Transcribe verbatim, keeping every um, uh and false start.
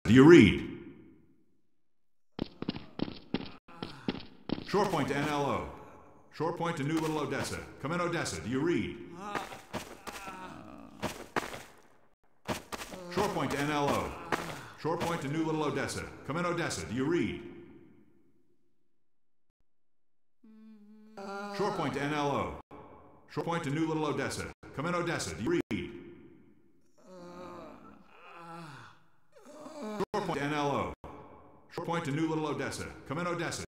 Do you read? Short point to N L O. Short point to New Little Odessa. Come in, Odessa. Do you read? Short point to N L O. Short point to New Little Odessa. Come in, Odessa. Do you read? Short point to N L O. Short point to New Little Odessa. Come in, Odessa. Do you read? Short point to N L O. Short point to New Little Odessa. Come in, Odessa.